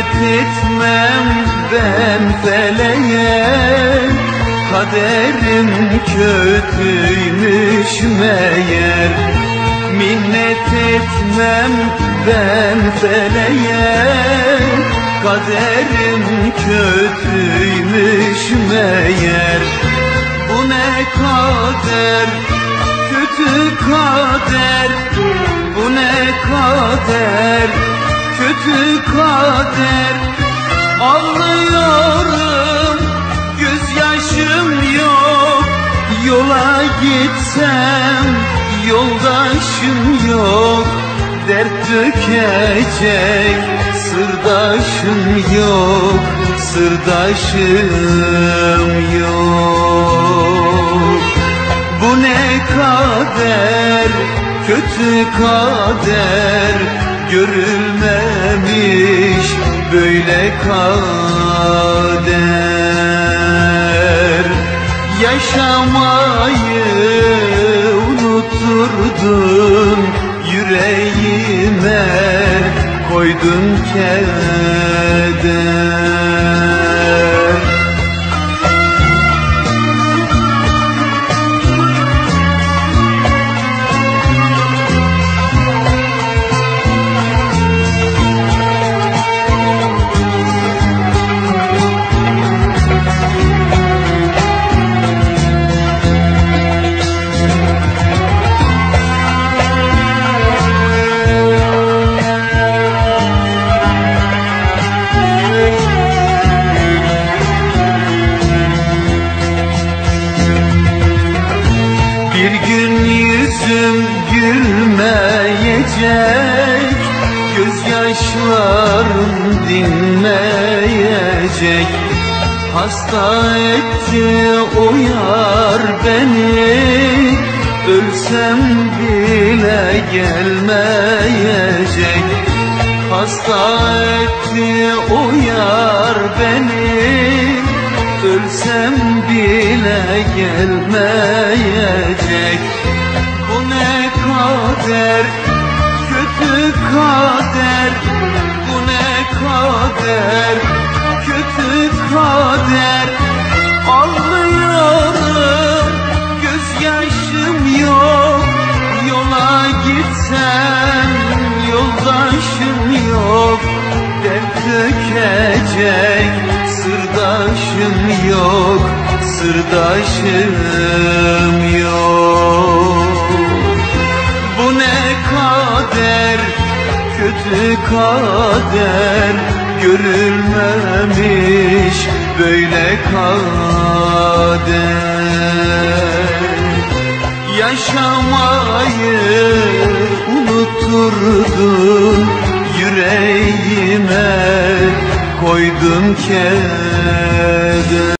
Minnet etmem ben feleğe, kaderim kötüymüş meğer. Minnet etmem ben feleğe, kaderim kötüymüş meğer. Bu ne kader, kötü kader, bu ne kader, kötü kader. Ağlıyorum, gözyaşım yok, yola gitsem yoldaşım yok. Dert dökecek sırdaşım yok, sırdaşım yok. Bu ne kader, kötü kader, görülmemiş böyle kader. Yaşamayı unutturdun, yüreğime koydun keder. Bir gün yüzüm gülmeyecek, gözyaşlarım dinmeyecek. Hasta etti o yar beni, ölsem bile gelmeyecek. Hasta etti o yar beni, ölsem bile gelmeyecek. Bu ne kader, kötü kader, bu ne kader, kötü kader. Ağlıyorum, gözyaşım yok, yola gitsem yoldaşım yok. Dert dökecek sırdaşım yok, sırdaşım yok. Bu ne kader, kötü kader, görülmemiş böyle kader. Yaşamayı unutturdun, yüreğime koydun keder.